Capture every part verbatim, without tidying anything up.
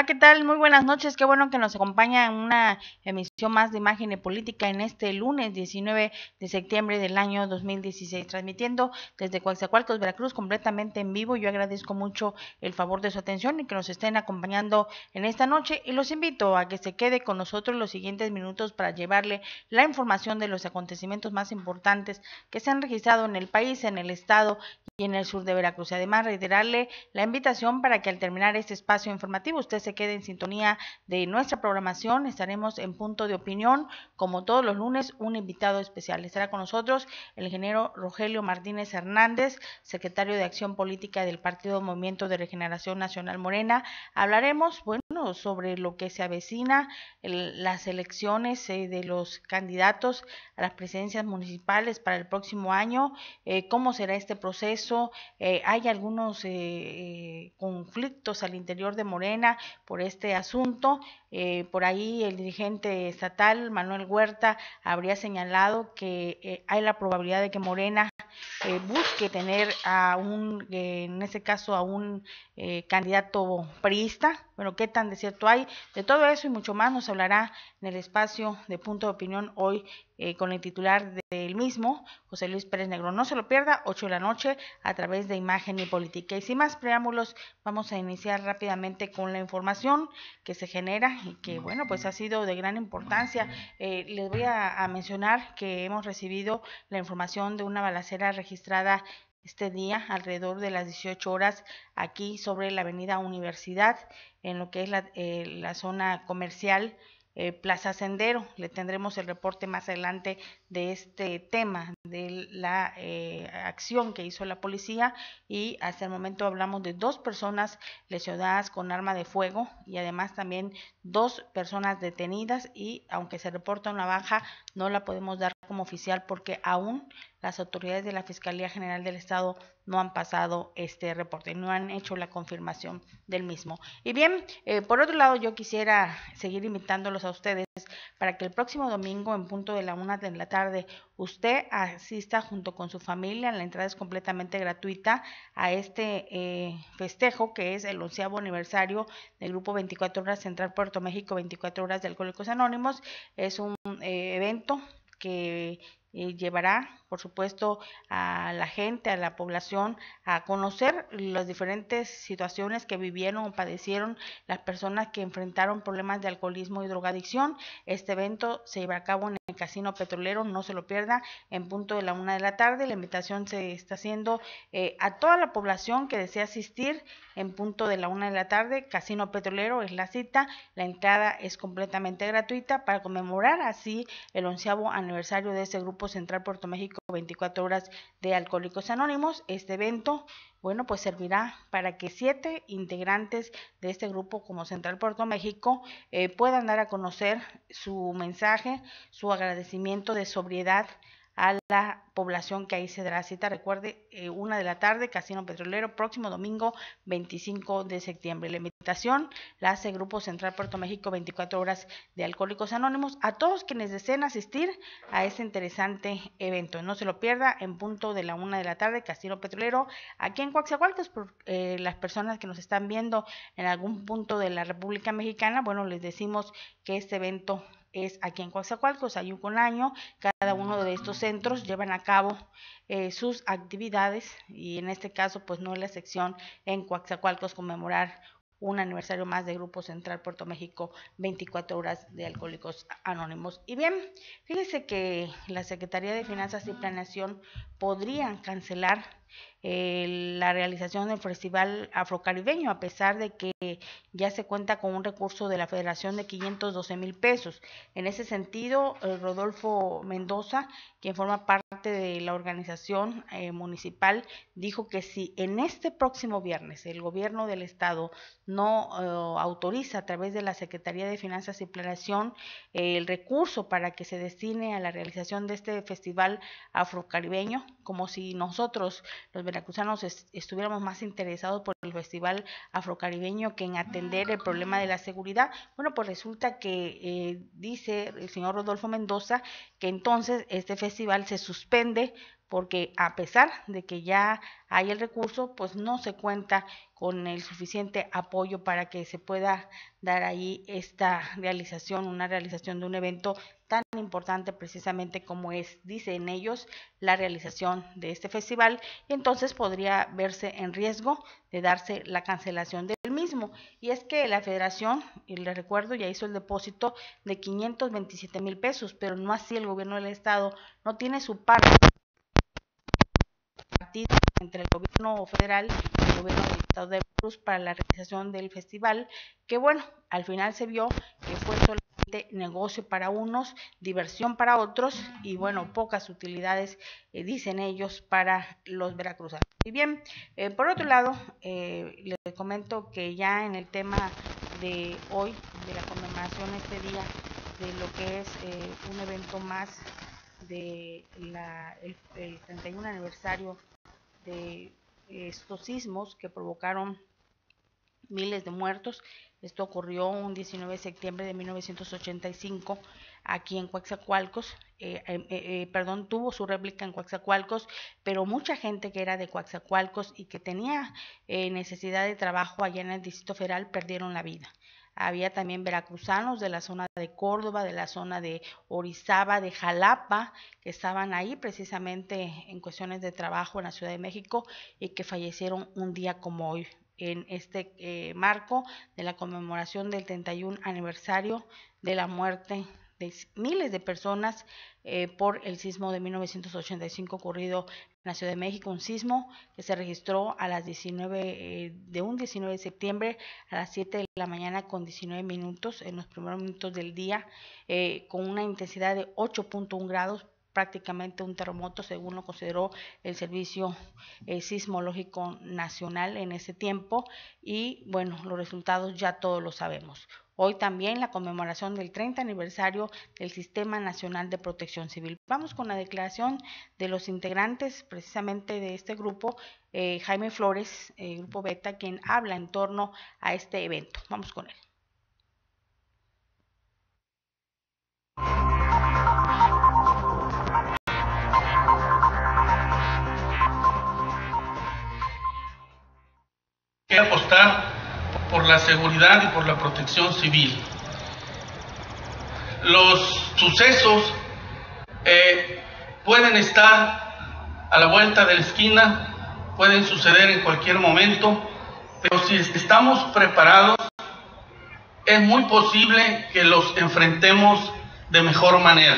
Hola, ¿qué tal? Muy buenas noches. Qué bueno que nos acompaña en una emisión más de Imagen y Política en este lunes diecinueve de septiembre del año dos mil dieciséis, transmitiendo desde Coatzacoalcos, Veracruz, completamente en vivo. Yo agradezco mucho el favor de su atención y que nos estén acompañando en esta noche y los invito a que se quede con nosotros los siguientes minutos para llevarle la información de los acontecimientos más importantes que se han registrado en el país, en el estado y en el sur de Veracruz. Además, reiterarle la invitación para que al terminar este espacio informativo usted se quede en sintonía de nuestra programación. Estaremos en Punto de Opinión, como todos los lunes, un invitado especial. Estará con nosotros el ingeniero Rogelio Martínez Hernández, secretario de Acción Política del Partido Movimiento de Regeneración Nacional Morena. Hablaremos, bueno, sobre lo que se avecina, el, las elecciones eh, de los candidatos a las presidencias municipales para el próximo año, eh, cómo será este proceso. Eh, hay algunos eh, conflictos al interior de Morena por este asunto. Eh, por ahí el dirigente estatal, Manuel Huerta, habría señalado que eh, hay la probabilidad de que Morena eh, busque tener a un, eh, en este caso, a un eh, candidato priista. Bueno, ¿qué tan de cierto hay? De todo eso y mucho más nos hablará en el espacio de Punto de Opinión hoy eh, con el titular del mismo, José Luis Pérez Negro. No se lo pierda, ocho de la noche, a través de Imagen y Política. Y sin más preámbulos, vamos a iniciar rápidamente con la información que se genera y que, bueno, pues ha sido de gran importancia. Eh, les voy a, a mencionar que hemos recibido la información de una balacera registrada este día alrededor de las dieciocho horas aquí sobre la avenida Universidad, en lo que es la, eh, la zona comercial eh, Plaza Sendero. Le tendremos el reporte más adelante de este tema, de la eh, acción que hizo la policía, y hasta el momento hablamos de dos personas lesionadas con arma de fuego y además también dos personas detenidas, y aunque se reporta una baja, no la podemos dar como oficial porque aún las autoridades de la Fiscalía General del Estado no han pasado este reporte, no han hecho la confirmación del mismo. Y bien, eh, por otro lado, yo quisiera seguir invitándolos a ustedes para que el próximo domingo, en punto de la una de la tarde, usted asista junto con su familia. La entrada es completamente gratuita a este eh, festejo, que es el onceavo aniversario del Grupo veinticuatro Horas Central Puerto México, veinticuatro Horas de Alcohólicos Anónimos. Es un eh, evento que eh, llevará, por supuesto, a la gente, a la población, a conocer las diferentes situaciones que vivieron o padecieron las personas que enfrentaron problemas de alcoholismo y drogadicción. Este evento se lleva a cabo en el Casino Petrolero, no se lo pierda, en punto de la una de la tarde. La invitación se está haciendo eh, a toda la población que desea asistir en punto de la una de la tarde. Casino Petrolero es la cita, la entrada es completamente gratuita para conmemorar así el onceavo aniversario de este Grupo Central Puerto México, veinticuatro Horas de Alcohólicos Anónimos. Este evento, bueno, pues servirá para que siete integrantes de este grupo como Central Puerto México eh, puedan dar a conocer su mensaje, su agradecimiento de sobriedad a la población que ahí se dará cita. Recuerde, eh, una de la tarde, Casino Petrolero, próximo domingo veinticinco de septiembre. La invitación la hace Grupo Central Puerto México, veinticuatro Horas de Alcohólicos Anónimos, a todos quienes deseen asistir a este interesante evento. No se lo pierda, en punto de la una de la tarde, Casino Petrolero, aquí en Coatzacoalcos. Por eh, las personas que nos están viendo en algún punto de la República Mexicana, bueno, les decimos que este evento es aquí en Coatzacoalcos, año con año. Cada uno de estos centros llevan a cabo eh, sus actividades, y en este caso pues no es la sección en Coatzacoalcos conmemorar un aniversario más de Grupo Central Puerto México, veinticuatro Horas de Alcohólicos Anónimos. Y bien, fíjese que la Secretaría de Finanzas y Planeación podrían cancelar eh, la realización del Festival Afrocaribeño, a pesar de que ya se cuenta con un recurso de la Federación de quinientos doce mil pesos. En ese sentido, eh, Rodolfo Mendoza, quien forma parte de la organización eh, municipal, dijo que si en este próximo viernes el gobierno del estado no eh, autoriza a través de la Secretaría de Finanzas y Planeación eh, el recurso para que se destine a la realización de este festival afrocaribeño, como si nosotros los veracruzanos est estuviéramos más interesados por el festival afrocaribeño que en atender el problema de la seguridad. Bueno, pues resulta que eh, dice el señor Rodolfo Mendoza que entonces este festival se suspende porque a pesar de que ya hay el recurso, pues no se cuenta con el suficiente apoyo para que se pueda dar ahí esta realización, una realización de un evento tan importante precisamente como es, dicen ellos, la realización de este festival, y entonces podría verse en riesgo de darse la cancelación del mismo. Y es que la federación, y les recuerdo, ya hizo el depósito de quinientos veintisiete mil pesos, pero no así el gobierno del estado, no tiene su parte entre el gobierno federal y el gobierno del estado de Veracruz para la realización del festival, que bueno, al final se vio que fue solamente negocio para unos, diversión para otros y bueno, pocas utilidades, eh, dicen ellos, para los veracruzanos. Y bien, eh, por otro lado, eh, les comento que ya en el tema de hoy, de la conmemoración este día, de lo que es eh, un evento más de la, el, el treinta y uno aniversario de estos sismos que provocaron miles de muertos. Esto ocurrió un diecinueve de septiembre de mil novecientos ochenta y cinco aquí en Coatzacoalcos, eh, eh, eh, perdón, tuvo su réplica en Coatzacoalcos, pero mucha gente que era de Coatzacoalcos y que tenía eh, necesidad de trabajo allá en el Distrito Federal perdieron la vida. Había también veracruzanos de la zona de Córdoba, de la zona de Orizaba, de Jalapa, que estaban ahí precisamente en cuestiones de trabajo en la Ciudad de México y que fallecieron un día como hoy, en este eh, marco de la conmemoración del treinta y uno aniversario de la muerte de miles de personas eh, por el sismo de mil novecientos ochenta y cinco ocurrido en la Ciudad de México, un sismo que se registró a las diecinueve, eh, de un diecinueve de septiembre a las siete de la mañana con diecinueve minutos, en los primeros minutos del día, eh, con una intensidad de ocho punto uno grados, prácticamente un terremoto según lo consideró el Servicio eh, Sismológico Nacional en ese tiempo, y bueno, los resultados ya todos lo sabemos. Hoy también la conmemoración del treinta aniversario del Sistema Nacional de Protección Civil. Vamos con la declaración de los integrantes precisamente de este grupo, eh, Jaime Flores, eh, Grupo Beta, quien habla en torno a este evento. Vamos con él. Que apostar por la seguridad y por la protección civil. Los sucesos eh, pueden estar a la vuelta de la esquina, pueden suceder en cualquier momento, pero si estamos preparados, es muy posible que los enfrentemos de mejor manera.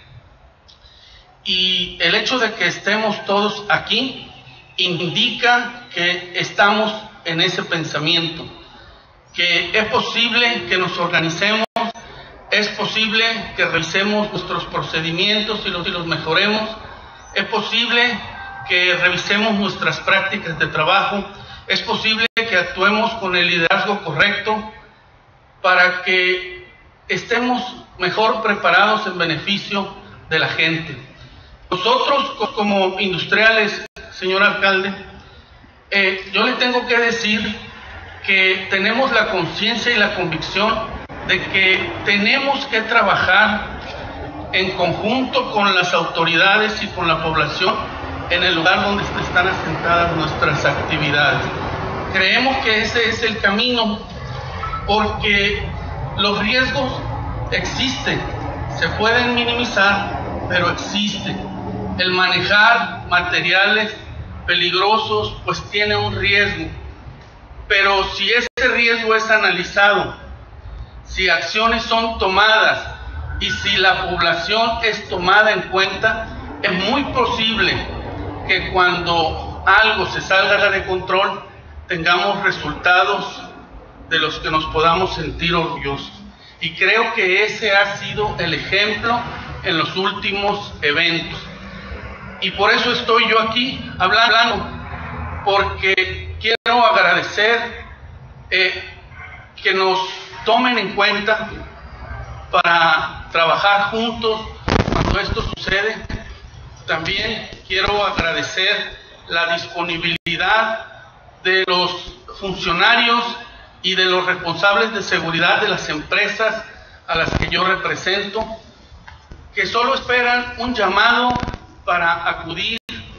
Y el hecho de que estemos todos aquí indica que estamos en ese pensamiento, que es posible que nos organicemos, es posible que revisemos nuestros procedimientos y los, y los mejoremos, es posible que revisemos nuestras prácticas de trabajo, es posible que actuemos con el liderazgo correcto para que estemos mejor preparados en beneficio de la gente. Nosotros como industriales, señor alcalde, eh, yo le tengo que decir que tenemos la conciencia y la convicción de que tenemos que trabajar en conjunto con las autoridades y con la población en el lugar donde están asentadas nuestras actividades. Creemos que ese es el camino porque los riesgos existen, se pueden minimizar, pero existen. El manejar materiales peligrosos pues tiene un riesgo. Pero si ese riesgo es analizado, si acciones son tomadas y si la población es tomada en cuenta, es muy posible que cuando algo se salga de control tengamos resultados de los que nos podamos sentir orgullosos. Y creo que ese ha sido el ejemplo en los últimos eventos. Y por eso estoy yo aquí hablando, porque quiero agradecer eh, que nos tomen en cuenta para trabajar juntos cuando esto sucede. También quiero agradecer la disponibilidad de los funcionarios y de los responsables de seguridad de las empresas a las que yo represento, que solo esperan un llamado para acudir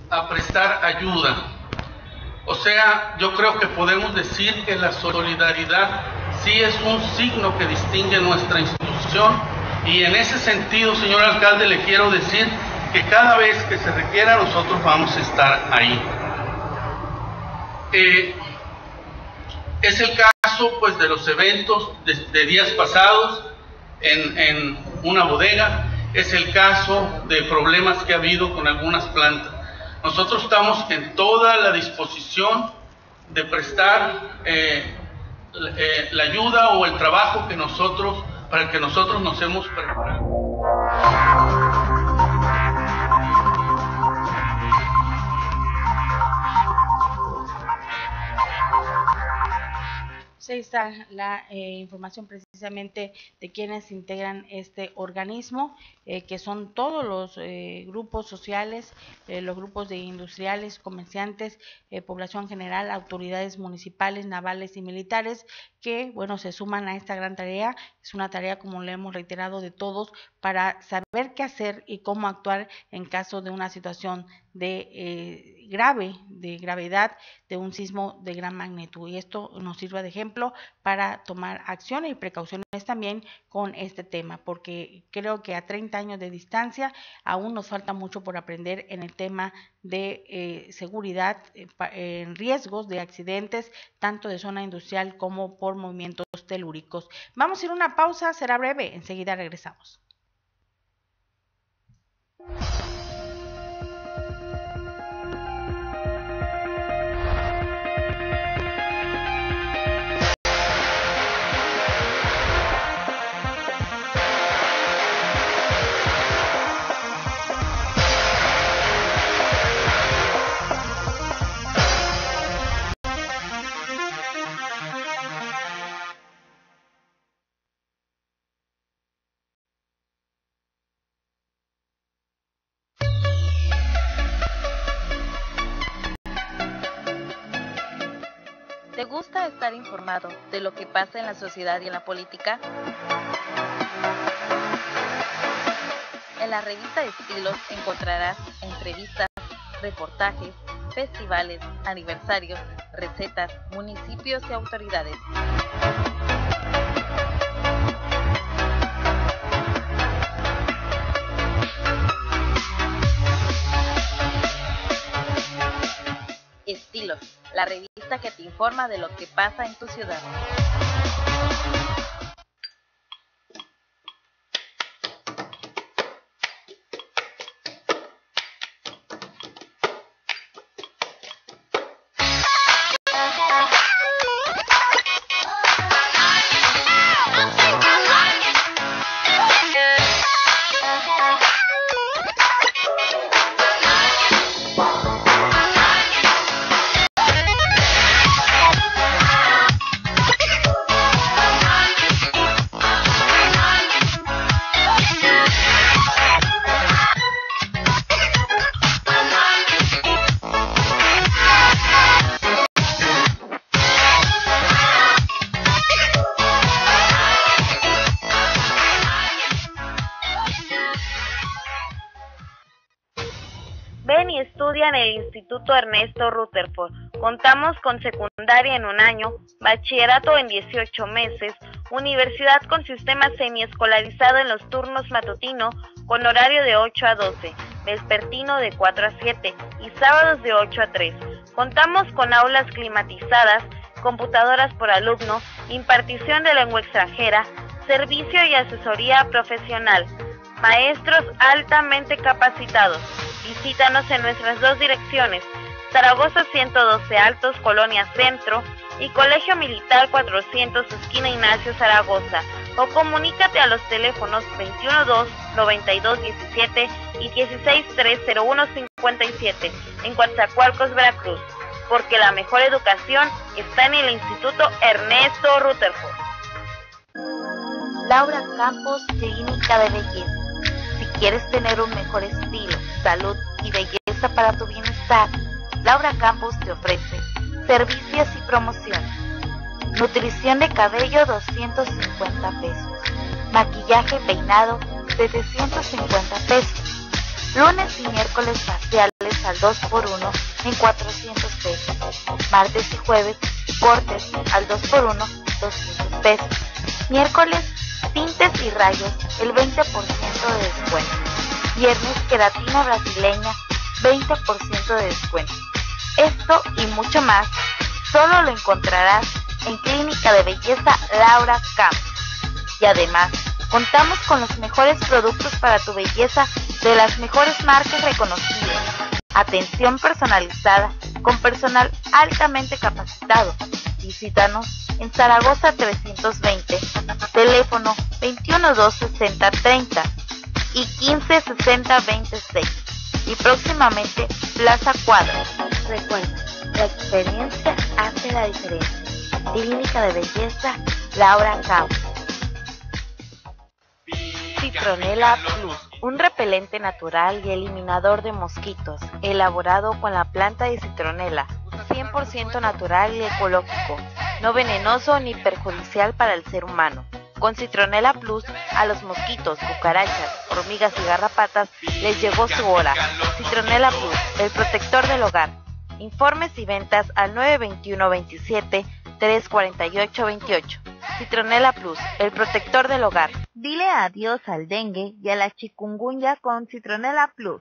a prestar ayuda. O sea, yo creo que podemos decir que la solidaridad sí es un signo que distingue nuestra institución, y en ese sentido, señor alcalde, le quiero decir que cada vez que se requiera nosotros vamos a estar ahí. Eh, es el caso pues de los eventos de, de días pasados en, en una bodega, es el caso de problemas que ha habido con algunas plantas. Nosotros estamos en toda la disposición de prestar eh, eh, la ayuda o el trabajo que nosotros, para el que nosotros nos hemos preparado. Ahí está la eh, información precisamente de quienes integran este organismo, eh, que son todos los eh, grupos sociales, eh, los grupos de industriales, comerciantes, eh, población general, autoridades municipales, navales y militares, que bueno, se suman a esta gran tarea. Es una tarea, como le hemos reiterado, de todos para saber qué hacer y cómo actuar en caso de una situación de eh, grave, de gravedad, de un sismo de gran magnitud, y esto nos sirve de ejemplo para tomar acciones y precauciones también con este tema, porque creo que a treinta años de distancia aún nos falta mucho por aprender en el tema de eh, seguridad, eh, en riesgos de accidentes, tanto de zona industrial como por movimientos telúricos. Vamos a ir a una pausa, será breve, enseguida regresamos. ¿Te gusta estar informado de lo que pasa en la sociedad y en la política? En la revista Estilos encontrarás entrevistas, reportajes, festivales, aniversarios, recetas, municipios y autoridades. Estilos, la revista que te informa de lo que pasa en tu ciudad. Ven y estudia en el Instituto Ernesto Rutherford. Contamos con secundaria en un año, bachillerato en dieciocho meses, universidad con sistema semiescolarizado en los turnos matutino con horario de ocho a doce, vespertino de cuatro a siete y sábados de ocho a tres. Contamos con aulas climatizadas, computadoras por alumno, impartición de lengua extranjera, servicio y asesoría profesional, maestros altamente capacitados. Visítanos en nuestras dos direcciones, Zaragoza ciento doce Altos, Colonia Centro, y Colegio Militar cuatrocientos, esquina Ignacio Zaragoza, o comunícate a los teléfonos veintiuno dos, noventa y dos diecisiete y dieciséis tres cero uno cincuenta y siete en Coatzacoalcos, Veracruz, porque la mejor educación está en el Instituto Ernesto Rutherford. Laura Campos, Clínica de Belleza. Si quieres tener un mejor estilo, salud y belleza para tu bienestar, Laura Campos te ofrece servicios y promociones. Nutrición de cabello, doscientos cincuenta pesos. Maquillaje y peinado, setecientos cincuenta pesos. Lunes y miércoles faciales al dos por uno en cuatrocientos pesos. Martes y jueves, cortes al dos por uno, doscientos pesos. Miércoles, tintes y rayos, el veinte por ciento de descuento. Viernes, queratina brasileña, veinte por ciento de descuento. Esto y mucho más, solo lo encontrarás en Clínica de Belleza Laura Campos. Y además, contamos con los mejores productos para tu belleza de las mejores marcas reconocidas. Atención personalizada con personal altamente capacitado. Visítanos en Zaragoza trescientos veinte, teléfono veintiuno dos sesenta treinta y quince sesenta veintiséis. Y próximamente Plaza Cuadra. Recuerda, la experiencia hace la diferencia. Clínica de Belleza Laura Campos. Citronela Plus, un repelente natural y eliminador de mosquitos, elaborado con la planta de citronela, cien por ciento natural y ecológico, no venenoso ni perjudicial para el ser humano. Con Citronela Plus, a los mosquitos, cucarachas, hormigas y garrapatas les llegó su hora. Citronela Plus, el protector del hogar. Informes y ventas al nueve veintiuno veintisiete, tres cuarenta y ocho veintiocho. Citronela Plus, el protector del hogar. Dile adiós al dengue y a la chikungunya con Citronela Plus.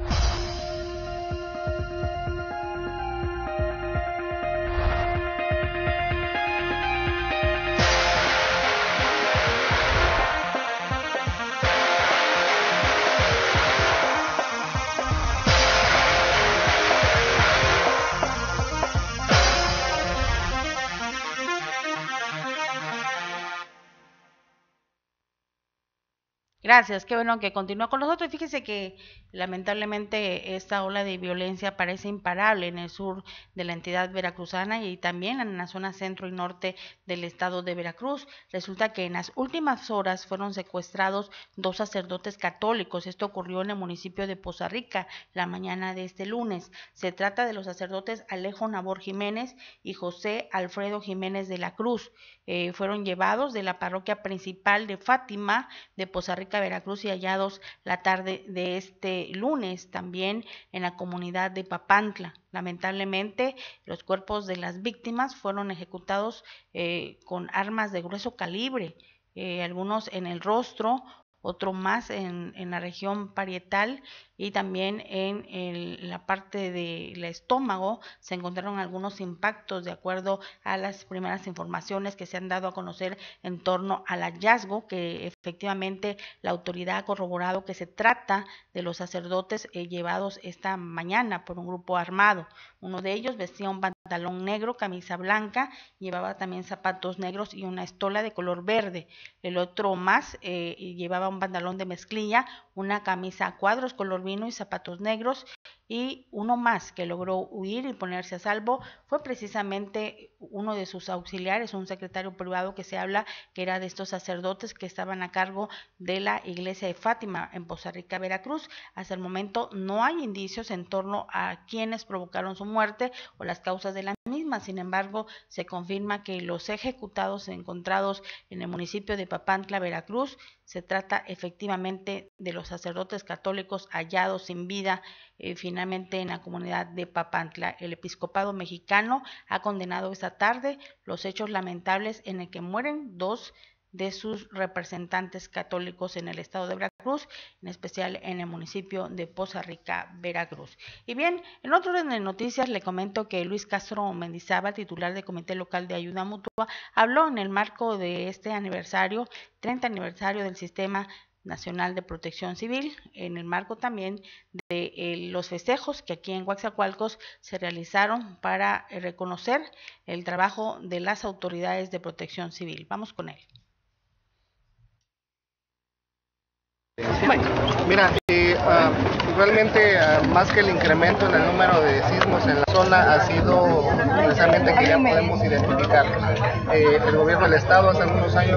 Gracias, qué bueno que continúa con nosotros. Fíjese que lamentablemente esta ola de violencia parece imparable en el sur de la entidad veracruzana y también en la zona centro y norte del estado de Veracruz. Resulta que en las últimas horas fueron secuestrados dos sacerdotes católicos. Esto ocurrió en el municipio de Poza Rica la mañana de este lunes. Se trata de los sacerdotes Alejo Nabor Jiménez y José Alfredo Jiménez de la Cruz. Eh, fueron llevados de la parroquia principal de Fátima de Poza Rica, Veracruz, y hallados la tarde de este lunes también en la comunidad de Papantla. Lamentablemente, los cuerpos de las víctimas fueron ejecutados eh, con armas de grueso calibre, eh, algunos en el rostro, otro más en, en la región parietal y también en el, la parte del estómago se encontraron algunos impactos de acuerdo a las primeras informaciones que se han dado a conocer en torno al hallazgo, que efectivamente la autoridad ha corroborado que se trata de los sacerdotes eh, llevados esta mañana por un grupo armado. Uno de ellos vestía un pantalón negro, camisa blanca, llevaba también zapatos negros y una estola de color verde. El otro más eh, llevaba un pantalón de mezclilla, una camisa a cuadros color vino y zapatos negros, y uno más que logró huir y ponerse a salvo fue precisamente uno de sus auxiliares, un secretario privado que se habla que era de estos sacerdotes que estaban a cargo de la iglesia de Fátima en Poza Rica, Veracruz. Hasta el momento no hay indicios en torno a quienes provocaron su muerte o las causas de la misma. Sin embargo, se confirma que los ejecutados encontrados en el municipio de Papantla, Veracruz, se trata efectivamente de los sacerdotes católicos hallados sin vida eh, finalmente en la comunidad de Papantla. El episcopado mexicano ha condenado esta tarde los hechos lamentables en el que mueren dos de sus representantes católicos en el estado de Veracruz, en especial en el municipio de Poza Rica, Veracruz. Y bien, en otro orden de noticias le comento que Luis Castro Mendizábal, titular del Comité Local de Ayuda Mutua, habló en el marco de este aniversario, treinta aniversario del Sistema Nacional de Protección Civil, en el marco también de eh, los festejos que aquí en Coatzacoalcos se realizaron para eh, reconocer el trabajo de las autoridades de protección civil. Vamos con él. Mira, eh, uh, realmente uh, más que el incremento en el número de sismos en la zona ha sido precisamente que ya podemos identificar. Eh, el gobierno del estado hace algunos años ha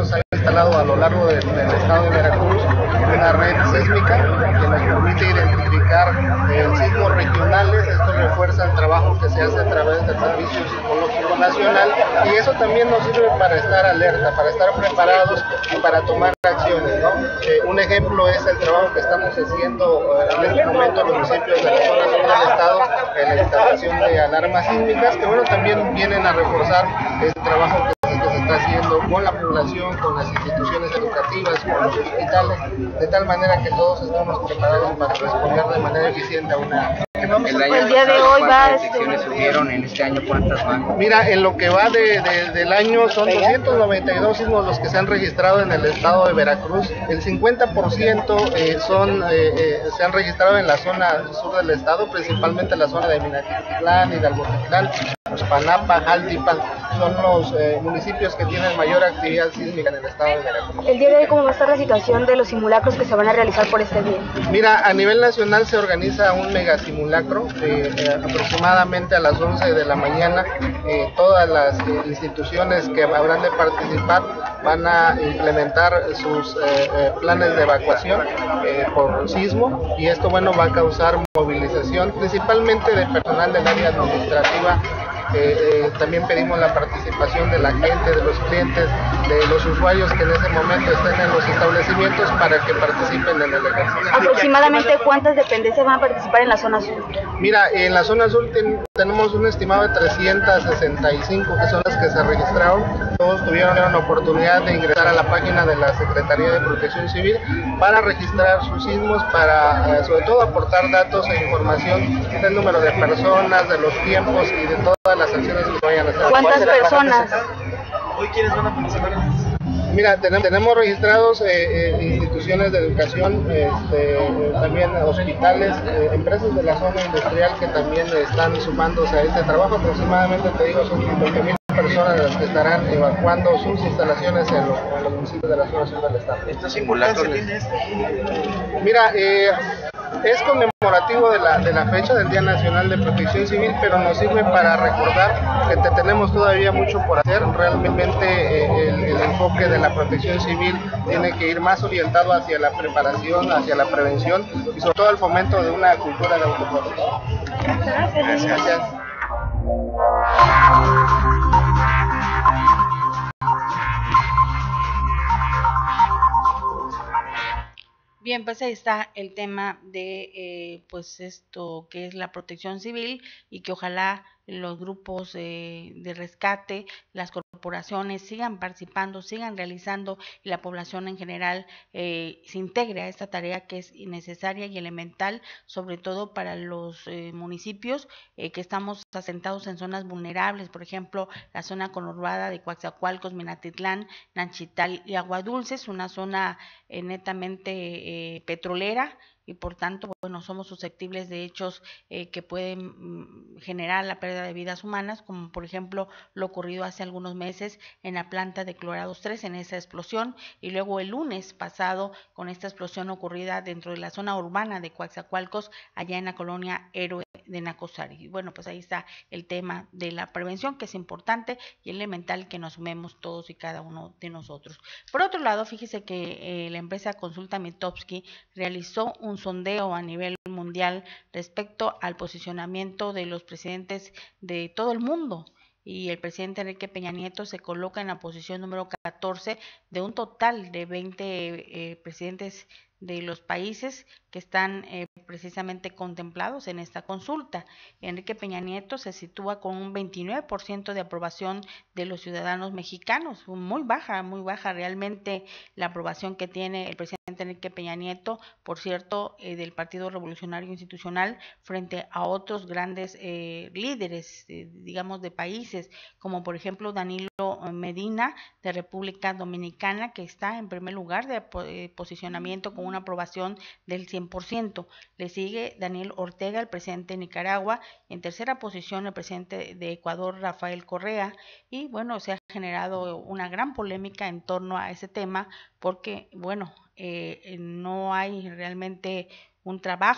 instalado a lo largo de, del estado de Veracruz una red sísmica que nos permite identificar eh, sismos regionales. Esto refuerza el trabajo que se hace a través del Servicio Sismológico Nacional, y eso también nos sirve para estar alerta, para estar preparados y para tomar acciones, ¿no? Eh, un ejemplo es el trabajo que estamos haciendo eh, en este momento en los municipios de la zona sur del estado, en la instalación de alarmas sísmicas, que bueno, también vienen a reforzar el trabajo que se, que se está haciendo con la población, con las instituciones educativas, con los hospitales, de tal manera que todos estamos preparados para responder de manera eficiente a una... El, año el día de hoy va... ¿Cuántas detecciones hubieron en este año? ¿Cuántas van? Mira, en lo que va de, de, del año son doscientos noventa y dos sismos los que se han registrado en el estado de Veracruz. El cincuenta por ciento eh, son, eh, eh, se han registrado en la zona sur del estado, principalmente en la zona de Minatitlán, Hidalgotitlán, Xpanapa, Jaltipan. Son los eh, municipios que tienen mayor actividad sísmica en el estado de Veracruz. El día de hoy, ¿cómo va a estar la situación de los simulacros que se van a realizar por este día? Mira, a nivel nacional se organiza un mega simulacro eh, eh, aproximadamente a las once de la mañana. Eh, todas las eh, instituciones que habrán de participar van a implementar sus eh, eh, planes de evacuación eh, por sismo, y esto, bueno, va a causar movilización principalmente de personal del área administrativa. Eh, eh, también pedimos la participación de la gente, de los clientes, de los usuarios que en ese momento estén en los establecimientos para que participen en el ejercicio. ¿Aproximadamente cuántas dependencias van a participar en la zona sur? Mira, en la zona sur ten, tenemos un estimado de trescientas sesenta y cinco que son las que se registraron. Todos tuvieron la oportunidad de ingresar a la página de la Secretaría de Protección Civil para registrar sus sismos, para eh, sobre todo aportar datos e información del número de personas, de los tiempos y de todas las acciones que vayan a hacer. ¿Cuántas personas? ¿Hoy quiénes van a participar en esto? Mira, tenemos, tenemos registrados eh, eh, instituciones de educación, este, eh, también hospitales, eh, empresas de la zona industrial que también están sumándose a este trabajo. Aproximadamente, te digo, son cincuenta mil personas las que estarán evacuando sus instalaciones en los, en los municipios de la zona sur del estado. ¿Estos simulacros? Mira, eh, es conmemorativo de la, de la fecha del Día Nacional de Protección Civil, pero nos sirve para recordar que te, tenemos todavía mucho por hacer. Realmente eh, el, el enfoque de la protección civil tiene que ir más orientado hacia la preparación, hacia la prevención y sobre todo el fomento de una cultura de autoprotección. Gracias. Gracias. Bien, pues ahí está el tema de eh, pues esto que es la protección civil, y que ojalá los grupos eh, de rescate, las corporaciones sigan participando, sigan realizando, y la población en general eh, se integre a esta tarea que es necesaria y elemental, sobre todo para los eh, municipios eh, que estamos asentados en zonas vulnerables, por ejemplo, la zona conurbada de Coatzacoalcos, Minatitlán, Nanchital y Agua Dulce. Es una zona eh, netamente eh, petrolera, y por tanto, bueno, somos susceptibles de hechos eh, que pueden mm, generar la pérdida de vidas humanas, como por ejemplo lo ocurrido hace algunos meses en la planta de Clorados tres, en esa explosión, y luego el lunes pasado con esta explosión ocurrida dentro de la zona urbana de Coatzacoalcos, allá en la colonia Héroe de Nacosari. Y bueno, pues ahí está el tema de la prevención, que es importante y elemental que nos sumemos todos y cada uno de nosotros. Por otro lado, fíjese que eh, la empresa Consulta Mitofsky realizó un sondeo a nivel mundial respecto al posicionamiento de los presidentes de todo el mundo, y el presidente Enrique Peña Nieto se coloca en la posición número catorce de un total de veinte eh, presidentes de los países que están eh, precisamente contemplados en esta consulta. Enrique Peña Nieto se sitúa con un veintinueve por ciento de aprobación de los ciudadanos mexicanos, muy baja, muy baja realmente la aprobación que tiene el presidente Enrique Peña Nieto, por cierto, eh, del Partido Revolucionario Institucional, frente a otros grandes eh, líderes, eh, digamos, de países, como por ejemplo Danilo Medina de República Dominicana, que está en primer lugar de eh, posicionamiento con una aprobación del cien por ciento. Le sigue Daniel Ortega, el presidente de Nicaragua, en tercera posición el presidente de Ecuador, Rafael Correa, y bueno, se ha generado una gran polémica en torno a ese tema, porque bueno, eh, no hay realmente un trabajo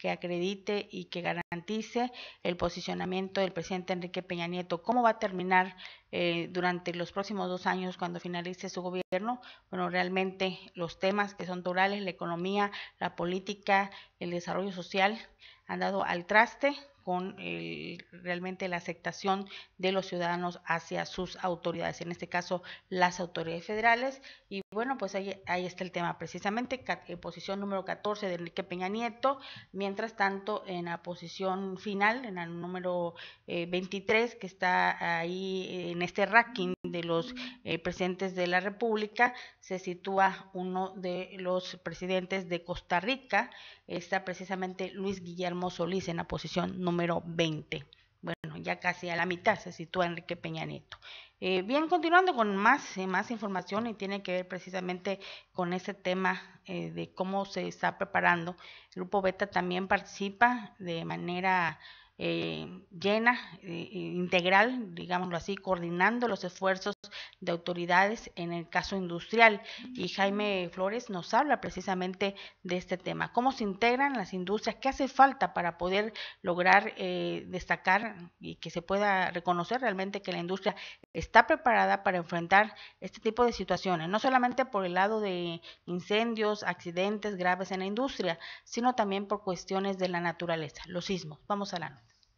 que acredite y que garantice el posicionamiento del presidente Enrique Peña Nieto. ¿Cómo va a terminar eh, durante los próximos dos años cuando finalice su gobierno? Bueno, realmente los temas que son torales, la economía, la política, el desarrollo social, han dado al traste con el, realmente la aceptación de los ciudadanos hacia sus autoridades, en este caso las autoridades federales. Y bueno, pues ahí, ahí está el tema precisamente, en posición número catorce de Enrique Peña Nieto, mientras tanto en la posición final, en el número eh, veintitrés, que está ahí en este ranking de los eh, presidentes de la República, se sitúa uno de los presidentes de Costa Rica, está precisamente Luis Guillermo Solís en la posición número veinte. Bueno, ya casi a la mitad se sitúa Enrique Peña Nieto. Eh, bien, continuando con más, eh, más información, y tiene que ver precisamente con este tema eh, de cómo se está preparando. El Grupo Beta también participa de manera eh, llena, eh, integral, digámoslo así, coordinando los esfuerzos de autoridades en el caso industrial, y Jaime Flores nos habla precisamente de este tema, cómo se integran las industrias, qué hace falta para poder lograr eh, destacar y que se pueda reconocer realmente que la industria está preparada para enfrentar este tipo de situaciones, no solamente por el lado de incendios, accidentes graves en la industria, sino también por cuestiones de la naturaleza, los sismos. Vamos a la nota.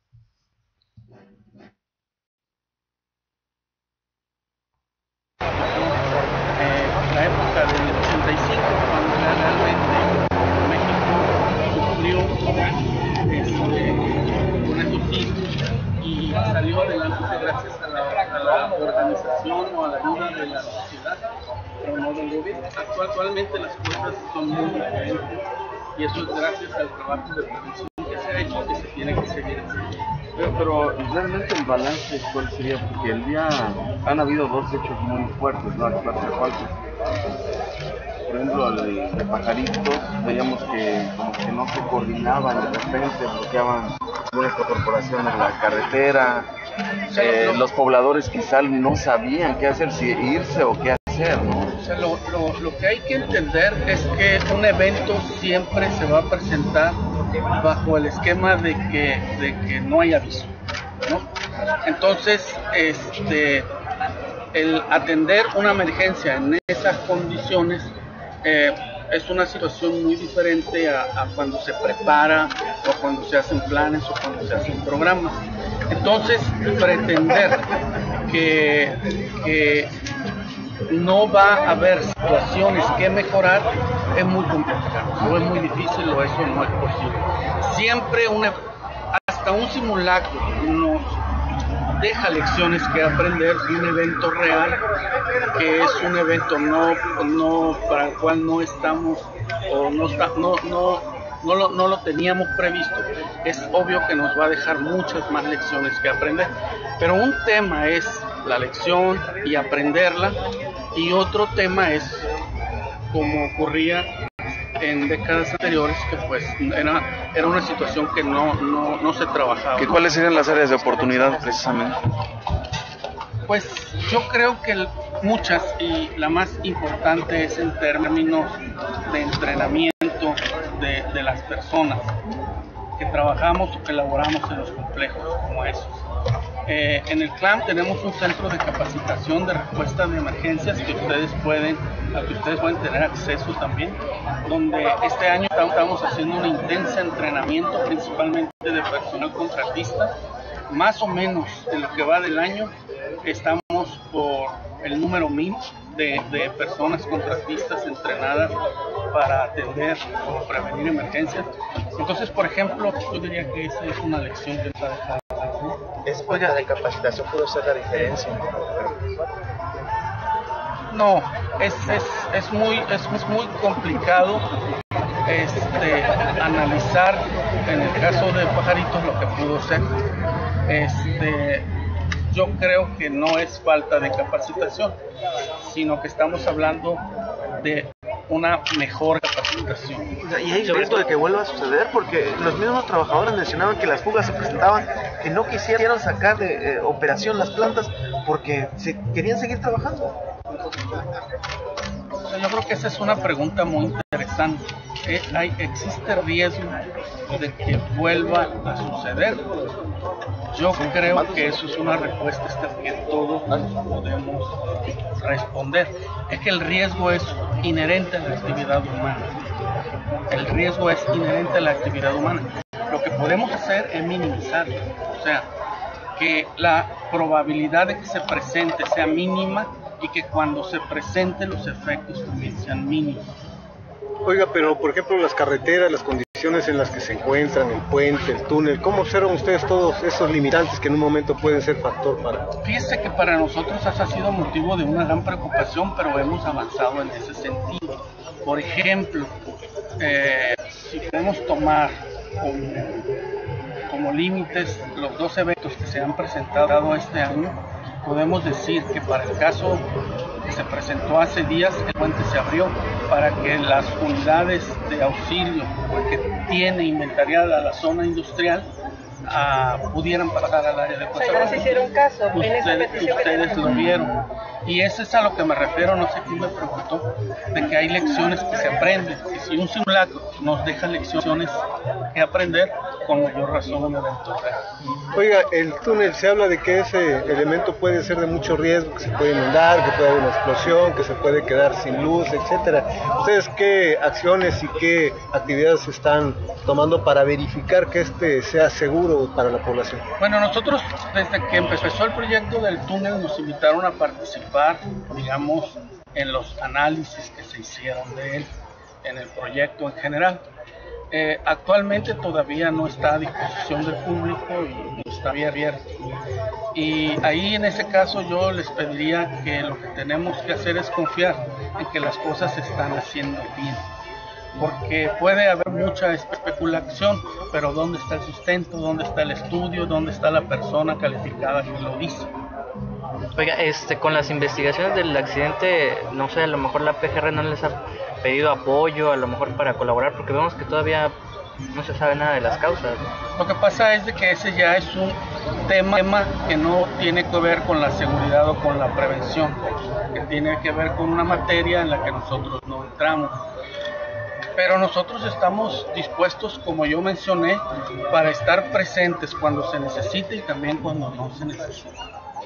La época del ochenta y cinco, cuando realmente México sufrió este, con estos sismos y salió adelante gracias a la, a la organización o a la ayuda de la sociedad, pero no del gobierno. Actual, actualmente las cosas son muy diferentes y eso es gracias al trabajo de prevención que se ha hecho y que se tiene que seguir haciendo. Pero, pero realmente el balance, ¿cuál sería? Porque el día han habido dos hechos muy fuertes, ¿no? Por ejemplo, el de Pajaritos, veíamos que como que no se coordinaban, de repente bloqueaban algunas corporaciones en la carretera, eh, los pobladores quizás no sabían qué hacer, si irse o qué hacer, ¿no? O sea, lo, lo, lo que hay que entender es que un evento siempre se va a presentar bajo el esquema de que, de que no hay aviso, ¿no? Entonces, este, el atender una emergencia en esas condiciones eh, es una situación muy diferente a, a cuando se prepara o cuando se hacen planes o cuando se hacen programas. Entonces, pretender que, que no va a haber situaciones que mejorar es muy complicado, o es muy difícil, o eso no es posible. Siempre una, hasta un simulacro nos deja lecciones que aprender de un evento real, que es un evento no, no para el cual no estamos o no está, no, no, no lo, no lo teníamos previsto. Es obvio que nos va a dejar muchas más lecciones que aprender, pero un tema es la lección y aprenderla, y otro tema es como ocurría en décadas anteriores, que pues era, era una situación que no, no, no se trabajaba. ¿Y cuáles serían las áreas de oportunidad precisamente? Pues yo creo que muchas, y la más importante es en términos de entrenamiento de, de las personas que trabajamos o que laboramos en los complejos como esos. Eh, en el C L A M tenemos un centro de capacitación de respuesta de emergencias que ustedes pueden, al que ustedes pueden tener acceso también, donde este año estamos haciendo un intenso entrenamiento principalmente de personal contratista. Más o menos en lo que va del año estamos por el número mil de, de personas contratistas entrenadas para atender o prevenir emergencias. Entonces, por ejemplo, yo diría que esa es una lección que está dejada. Después de la capacitación puede ser la diferencia. No, es, es, es, muy, es, es muy complicado este, analizar en el caso de Pajaritos lo que pudo ser. Este, yo creo que no es falta de capacitación, sino que estamos hablando de una mejor capacitación. Y hay riesgo de que vuelva a suceder, porque los mismos trabajadores mencionaban que las fugas se presentaban, que no quisieron sacar de eh, operación las plantas porque se querían seguir trabajando. Yo creo que esa es una pregunta muy interesante. eh, hay, existe riesgo de que vuelva a suceder. Yo creo que eso es una respuesta que todos podemos responder. Es que el riesgo es inherente a la actividad humana. El riesgo es inherente a la actividad humana. Lo que podemos hacer es minimizarlo. O sea, que la probabilidad de que se presente sea mínima y que cuando se presenten los efectos también sean mínimos. Oiga, pero por ejemplo las carreteras, las condiciones en las que se encuentran, el puente, el túnel, ¿cómo observan ustedes todos esos limitantes que en un momento pueden ser factor para...? Fíjese que para nosotros eso ha sido motivo de una gran preocupación, pero hemos avanzado en ese sentido. Por ejemplo, eh, si podemos tomar como, como límites los dos eventos que se han presentado este año, podemos decir que para el caso que se presentó hace días, el puente se abrió para que las unidades de auxilio que tiene inventariada la zona industrial uh, pudieran pasar al área de Coatzacoalcos. Se hicieron caso en esa Ustedes, petición ustedes que lo vieron. Y eso es a lo que me refiero, no sé quién me preguntó, de que hay lecciones que se aprenden. Y si un simulacro nos deja lecciones que aprender, con mayor razón un evento real. Oiga, el túnel, se habla de que ese elemento puede ser de mucho riesgo, que se puede inundar, que puede haber una explosión, que se puede quedar sin luz, etcétera. ¿Ustedes qué acciones y qué actividades están tomando para verificar que este sea seguro para la población? Bueno, nosotros desde que empezó el proyecto del túnel nos invitaron a participar, digamos, en los análisis que se hicieron de él, en el proyecto en general. Eh, actualmente todavía no está a disposición del público y no está bien abierto. Y ahí en ese caso yo les pediría que lo que tenemos que hacer es confiar en que las cosas se están haciendo bien. Porque puede haber mucha especulación, pero ¿dónde está el sustento? ¿Dónde está el estudio? ¿Dónde está la persona calificada que lo dice? Oiga, este, con las investigaciones del accidente, no sé, a lo mejor la P G R no les ha pedido apoyo, a lo mejor para colaborar, porque vemos que todavía no se sabe nada de las causas. Lo que pasa es de que ese ya es un tema que no tiene que ver con la seguridad o con la prevención, que tiene que ver con una materia en la que nosotros no entramos. Pero nosotros estamos dispuestos, como yo mencioné, para estar presentes cuando se necesite y también cuando no se necesite.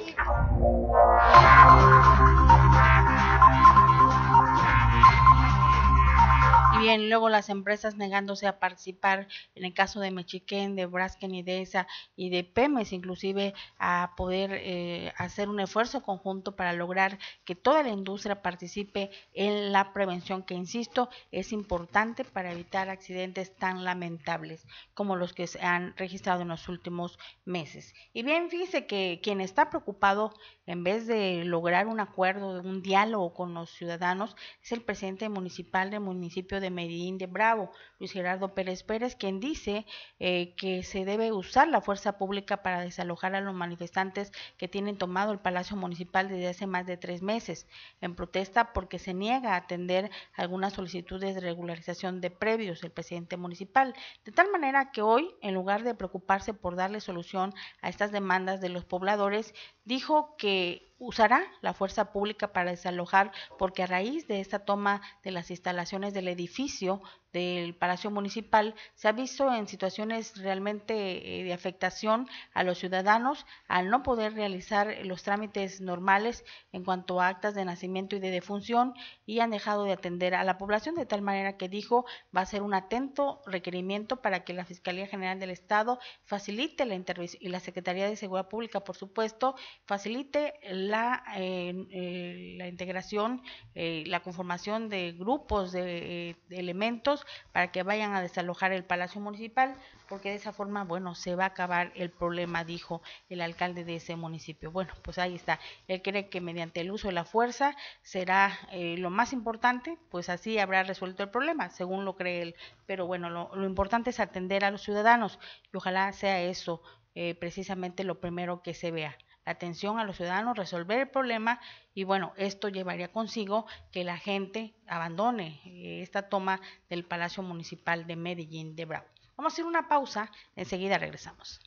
Y bien, luego las empresas negándose a participar en el caso de Mexiquén, de Braskem y de ESA y de Pemex, inclusive a poder eh, hacer un esfuerzo conjunto para lograr que toda la industria participe en la prevención, que insisto, es importante para evitar accidentes tan lamentables como los que se han registrado en los últimos meses. Y bien, fíjese que quien está preocupado, en vez de lograr un acuerdo, un diálogo con los ciudadanos, es el presidente municipal del municipio de Medellín de Bravo, Luis Gerardo Pérez Pérez, quien dice eh, que se debe usar la fuerza pública para desalojar a los manifestantes que tienen tomado el Palacio Municipal desde hace más de tres meses, en protesta porque se niega a atender algunas solicitudes de regularización de previos del presidente municipal, de tal manera que hoy, en lugar de preocuparse por darle solución a estas demandas de los pobladores, dijo que usará la fuerza pública para desalojar, porque a raíz de esta toma de las instalaciones del edificio del Palacio Municipal se ha visto en situaciones realmente eh, de afectación a los ciudadanos al no poder realizar los trámites normales en cuanto a actas de nacimiento y de defunción, y han dejado de atender a la población, de tal manera que dijo va a ser un atento requerimiento para que la Fiscalía General del Estado facilite la intervención, y la Secretaría de Seguridad Pública, por supuesto, facilite la, eh, eh, la integración, eh, la conformación de grupos de, eh, de elementos para que vayan a desalojar el Palacio Municipal, porque de esa forma, bueno, se va a acabar el problema, dijo el alcalde de ese municipio. Bueno, pues ahí está. Él cree que mediante el uso de la fuerza será eh, lo más importante, pues así habrá resuelto el problema, según lo cree él. Pero bueno, lo, lo importante es atender a los ciudadanos y ojalá sea eso eh, precisamente lo primero que se vea. Atención a los ciudadanos, resolver el problema, y bueno, esto llevaría consigo que la gente abandone eh, esta toma del Palacio Municipal de Medellín de Bravo. Vamos a hacer una pausa, enseguida regresamos.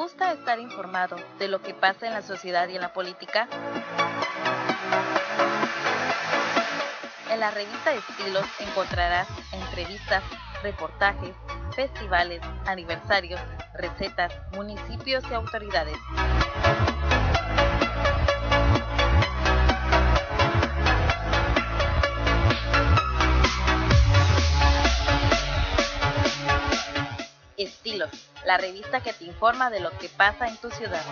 gusta estar informado de lo que pasa en la sociedad y en la política? En la revista Estilos encontrarás entrevistas, reportajes, festivales, aniversarios, recetas, municipios y autoridades. Estilos, la revista que te informa de lo que pasa en tu ciudad.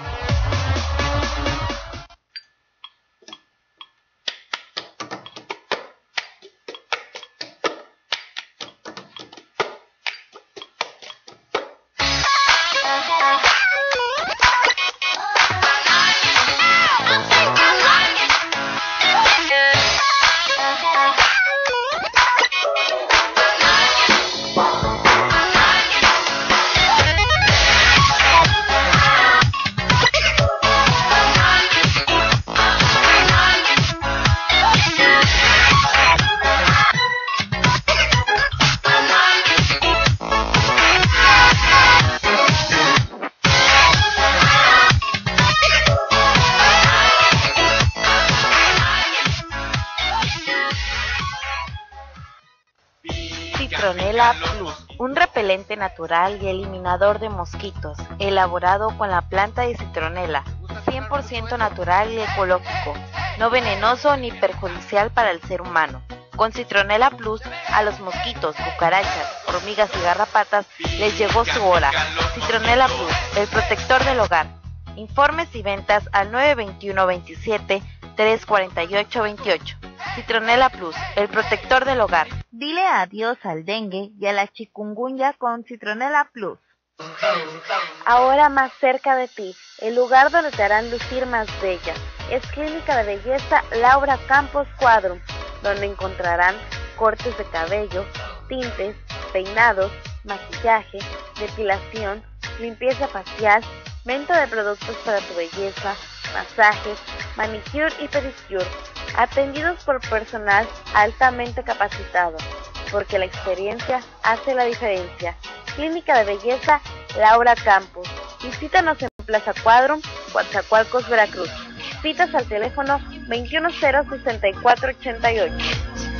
Citronela Plus, un repelente natural y eliminador de mosquitos, elaborado con la planta de citronela, cien por ciento natural y ecológico, no venenoso ni perjudicial para el ser humano. Con Citronela Plus, a los mosquitos, cucarachas, hormigas y garrapatas les llegó su hora. Citronela Plus, el protector del hogar. Informes y ventas al nueve veintiuno veintisiete, tres cuarenta y ocho veintiocho. Citronela Plus, el protector del hogar. Dile adiós al dengue y a la chikungunya con Citronela Plus. Ahora más cerca de ti, el lugar donde te harán lucir más bella, es Clínica de Belleza Laura Campos Quadrum, donde encontrarán cortes de cabello, tintes, peinados, maquillaje, depilación, limpieza facial, venta de productos para tu belleza, masajes, manicure y pedicure, atendidos por personal altamente capacitado, porque la experiencia hace la diferencia. Clínica de Belleza Laura Campos. Visítanos en Plaza Quadrum, Coatzacoalcos, Veracruz. Citas al teléfono veintiuno cero sesenta y cuatro ochenta y ocho.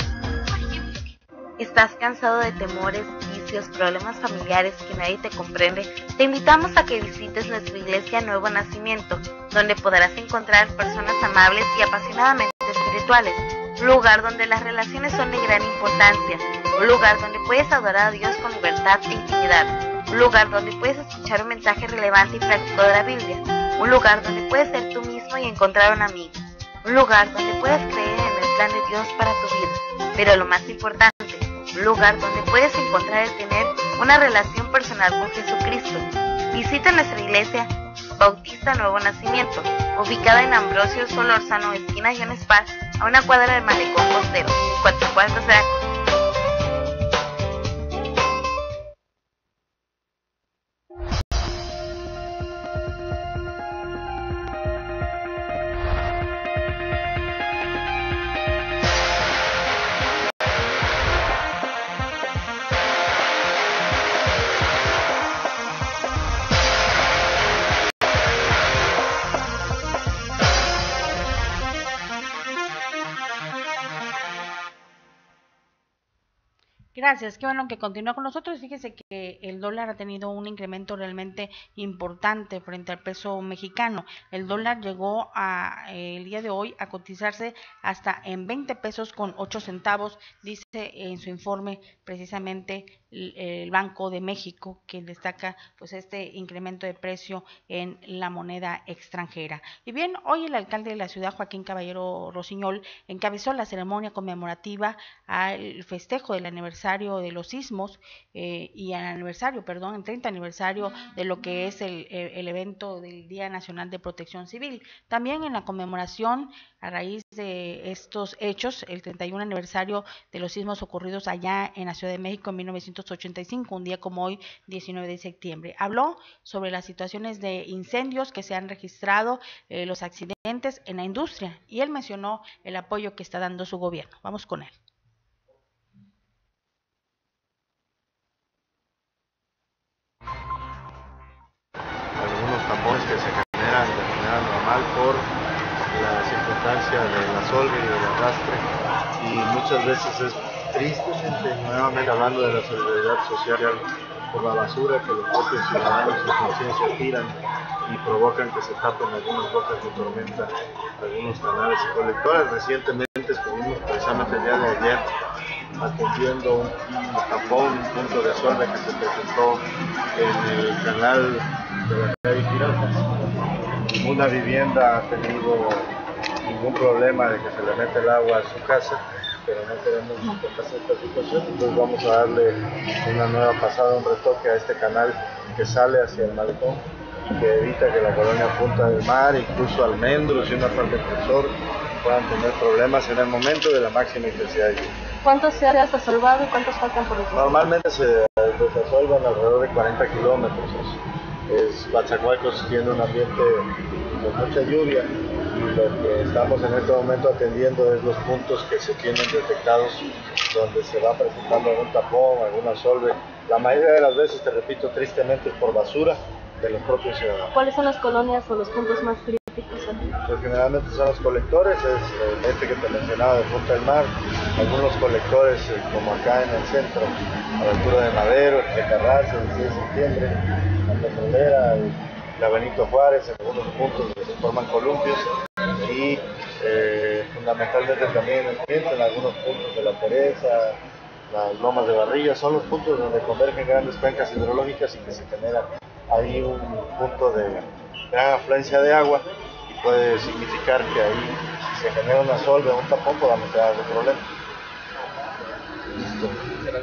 ¿Estás cansado de temores, vicios, problemas familiares que nadie te comprende? Te invitamos a que visites nuestra iglesia Nuevo Nacimiento, donde podrás encontrar personas amables y apasionadamente espirituales, un lugar donde las relaciones son de gran importancia, un lugar donde puedes adorar a Dios con libertad e intimidad, un lugar donde puedes escuchar un mensaje relevante y práctico de la Biblia, un lugar donde puedes ser tú mismo y encontrar un amigo, un lugar donde puedes creer en el plan de Dios para tu vida, pero lo más importante, un lugar donde puedes encontrar el tener una relación personal con Jesucristo. Visita nuestra iglesia Bautista Nuevo Nacimiento, ubicada en Ambrosio Solórzano, esquina John Spar, a una cuadra del Malecón Costero, en Coatzacoalcos, Veracruz. Gracias, qué bueno que continúa con nosotros. Fíjese que el dólar ha tenido un incremento realmente importante frente al peso mexicano. El dólar llegó a, eh, el día de hoy a cotizarse hasta en veinte pesos con ocho centavos, dice en su informe precisamente el, el Banco de México, que destaca pues este incremento de precio en la moneda extranjera. Y bien, hoy el alcalde de la ciudad, Joaquín Caballero Rosiñol, encabezó la ceremonia conmemorativa al festejo del aniversario de los sismos eh, y al aniversario, perdón, el treinta aniversario de lo que es el, el, el evento del Día Nacional de Protección Civil. También en la conmemoración a raíz de estos hechos, el treinta y uno aniversario de los sismos ocurridos allá en la Ciudad de México en mil novecientos ochenta y cinco, un día como hoy, diecinueve de septiembre. Habló sobre las situaciones de incendios que se han registrado, eh, los accidentes en la industria, y él mencionó el apoyo que está dando su gobierno. Vamos con él. Algunos tapones que se generan de manera normal por la circunstancia de la solve y del arrastre, y muchas veces es tristemente, nuevamente hablando de la solidaridad social, por la basura que los propios ciudadanos en conciencia tiran y provocan que se tapen algunas bocas de tormenta, algunos canales y colectores. Recientemente estuvimos precisamente el día de ayer atendiendo un, un tapón, un punto de solve que se presentó en el canal de la calle Piratas. Ninguna vivienda ha tenido ningún problema de que se le mete el agua a su casa, pero no queremos que pase esta situación, entonces vamos a darle una nueva pasada, un retoque a este canal que sale hacia el malecón y que evita que la colonia Punta del Mar, incluso Almendros y una parte del Tresor puedan tener problemas en el momento de la máxima intensidad de lluvia. ¿Cuántos se han desasolvado y cuántos faltan por resolver? Normalmente se desasolvan alrededor de cuarenta kilómetros. Es, Coatzacoalcos tiene un ambiente de mucha lluvia, y lo que estamos en este momento atendiendo es los puntos que se tienen detectados donde se va presentando algún tapón, alguna solve. La mayoría de las veces, te repito, tristemente es por basura de los propios ciudadanos. ¿Cuáles son las colonias o los puntos más críticos aquí? Pues generalmente son los colectores, es este que te mencionaba de Punta del Mar, algunos colectores como acá en el centro, a la altura de Madero, de Carranza, el dieciséis de septiembre, la Petrolera, la Benito Juárez, en algunos puntos donde se forman columpios, y eh, fundamentalmente también en el centro, en algunos puntos de La Teresa, las lomas de Barrilla, son los puntos donde convergen grandes cuencas hidrológicas y que se genera ahí un punto de gran afluencia de agua, y puede significar que ahí, si se genera una solve o un tapón, podamos tener algún problema. Listo.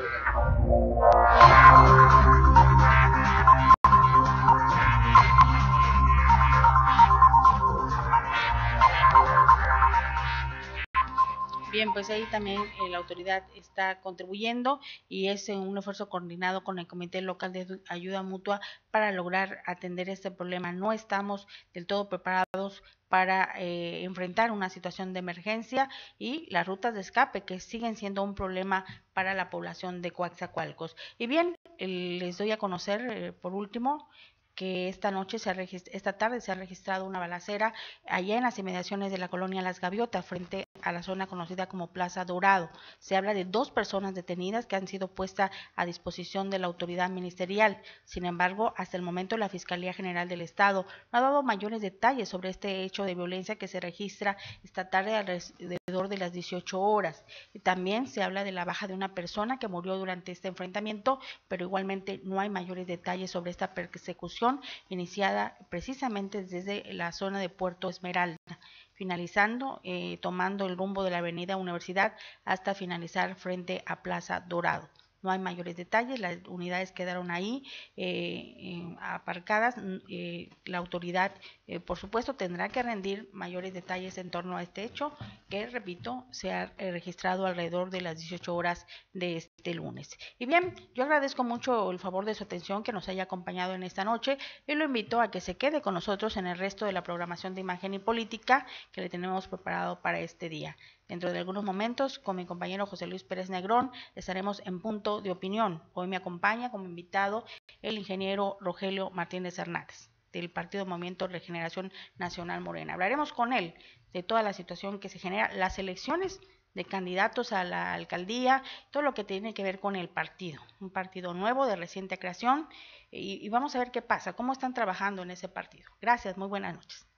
Bien, pues ahí también eh, la autoridad está contribuyendo y es eh, un esfuerzo coordinado con el Comité Local de Ayuda Mutua para lograr atender este problema. No estamos del todo preparados para eh, enfrentar una situación de emergencia y las rutas de escape que siguen siendo un problema para la población de Coatzacoalcos. Y bien, eh, les doy a conocer eh, por último que esta noche, se ha esta tarde se ha registrado una balacera allá en las inmediaciones de la colonia Las Gaviotas, frente a la zona conocida como Plaza Dorado. Se habla de dos personas detenidas que han sido puestas a disposición de la autoridad ministerial. Sin embargo, hasta el momento la Fiscalía General del Estado no ha dado mayores detalles sobre este hecho de violencia que se registra esta tarde alrededor de las dieciocho horas. Y también se habla de la baja de una persona que murió durante este enfrentamiento, pero igualmente no hay mayores detalles sobre esta persecución iniciada precisamente desde la zona de Puerto Esmeralda, finalizando, eh, tomando el rumbo de la avenida Universidad hasta finalizar frente a Plaza Dorado. No hay mayores detalles, las unidades quedaron ahí eh, eh, aparcadas. Eh, la autoridad, eh, por supuesto, tendrá que rendir mayores detalles en torno a este hecho, que, repito, se ha eh, registrado alrededor de las dieciocho horas de este lunes. Y bien, yo agradezco mucho el favor de su atención, que nos haya acompañado en esta noche, y lo invito a que se quede con nosotros en el resto de la programación de Imagen y Política que le tenemos preparado para este día. Dentro de algunos momentos, con mi compañero José Luis Pérez Negrón, estaremos en Punto de Opinión. Hoy me acompaña como invitado el ingeniero Rogelio Martínez Hernández, del Partido Movimiento Regeneración Nacional Morena. Hablaremos con él de toda la situación que se genera, las elecciones de candidatos a la alcaldía, todo lo que tiene que ver con el partido, un partido nuevo de reciente creación, y, y vamos a ver qué pasa, cómo están trabajando en ese partido. Gracias, muy buenas noches.